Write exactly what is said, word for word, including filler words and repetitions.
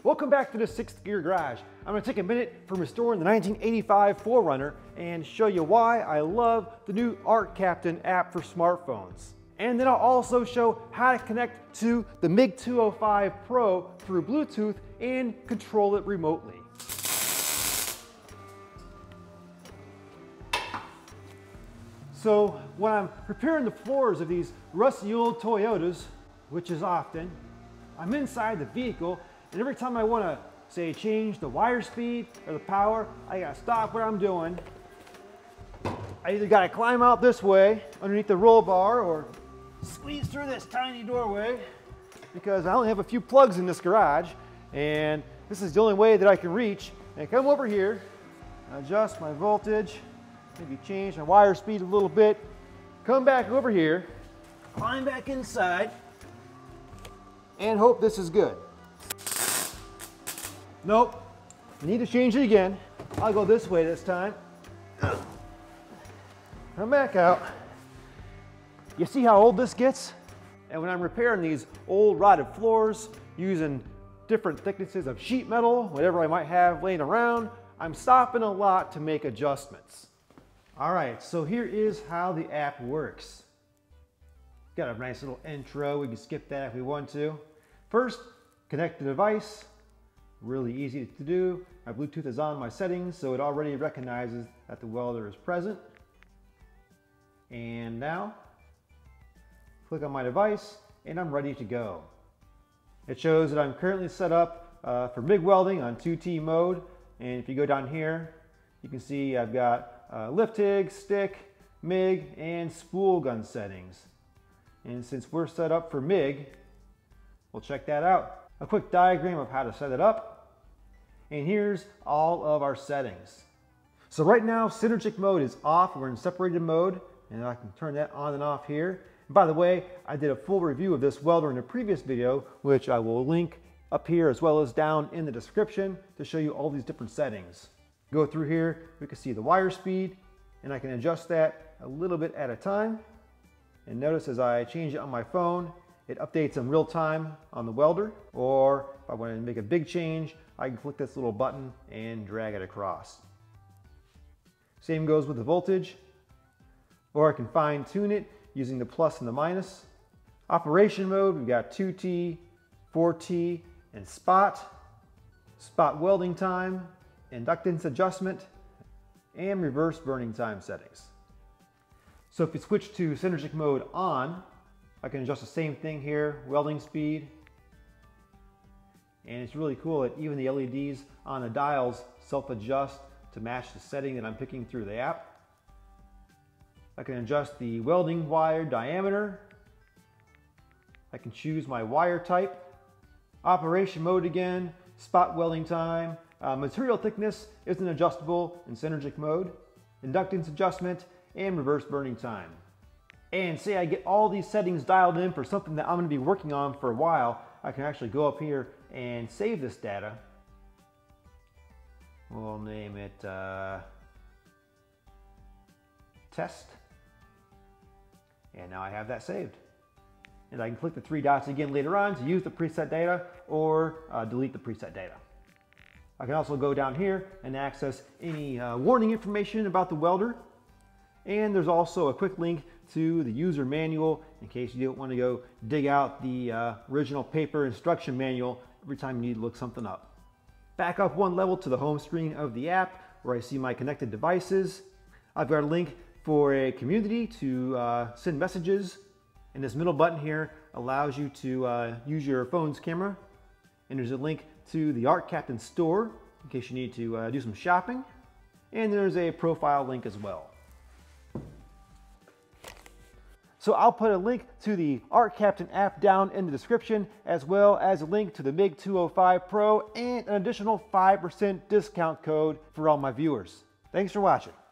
Welcome back to the Sixth Gear Garage. I'm going to take a minute from restoring the nineteen eighty-five four runner and show you why I love the new Arc Captain app for smartphones. And then I'll also show how to connect to the Mig two oh five Pro through Bluetooth and control it remotely. So when I'm repairing the floors of these rusty old Toyotas, which is often, I'm inside the vehicle, and every time I want to, say, change the wire speed or the power, I gotta stop what I'm doing. I either gotta climb out this way underneath the roll bar or squeeze through this tiny doorway, because I only have a few plugs in this garage, and this is the only way that I can reach. And come over here, adjust my voltage, maybe change my wire speed a little bit, come back over here, climb back inside, and hope this is good. Nope, I need to change it again. I'll go this way this time. Come back out. You see how old this gets? And when I'm repairing these old rotted floors using different thicknesses of sheet metal, whatever I might have laying around, I'm stopping a lot to make adjustments. All right, so here is how the app works. Got a nice little intro. We can skip that if we want to. First, connect the device. Really easy to do. My Bluetooth is on my settings, so it already recognizes that the welder is present. And now, click on my device, and I'm ready to go. It shows that I'm currently set up uh, for MIG welding on two T mode. And if you go down here, you can see I've got uh, lift TIG, stick, MIG, and spool gun settings. And since we're set up for MIG, we'll check that out. A quick diagram of how to set it up. And here's all of our settings. So right now, synergic mode is off. We're in separated mode, and I can turn that on and off here. And by the way, I did a full review of this welder in a previous video, which I will link up here as well as down in the description to show you all these different settings. Go through here, we can see the wire speed, and I can adjust that a little bit at a time. And notice as I change it on my phone, it updates in real time on the welder, or if I want to make a big change, I can click this little button and drag it across. Same goes with the voltage, or I can fine tune it using the plus and the minus. Operation mode, we've got two T, four T, and spot. Spot welding time, inductance adjustment, and reverse burning time settings. So if you switch to synergic mode on, I can adjust the same thing here, welding speed. And it's really cool that even the L E Ds on the dials self-adjust to match the setting that I'm picking through the app. I can adjust the welding wire diameter. I can choose my wire type. Operation mode again, spot welding time. Uh, material thickness isn't adjustable in synergic mode. Inductance adjustment and reverse burning time. And say I get all these settings dialed in for something that I'm going to be working on for a while, I can actually go up here and save this data. We'll name it uh, test. And now I have that saved. And I can click the three dots again later on to use the preset data or uh, delete the preset data. I can also go down here and access any uh, warning information about the welder. And there's also a quick link to the user manual in case you don't want to go dig out the uh, original paper instruction manual every time you need to look something up. Back up one level to the home screen of the app where I see my connected devices. I've got a link for a community to uh, send messages, and this middle button here allows you to uh, use your phone's camera. And there's a link to the Arc Captain store in case you need to uh, do some shopping. And there's a profile link as well. So I'll put a link to the Arc Captain app down in the description, as well as a link to the Mig two oh five Pro and an additional five percent discount code for all my viewers. Thanks for watching.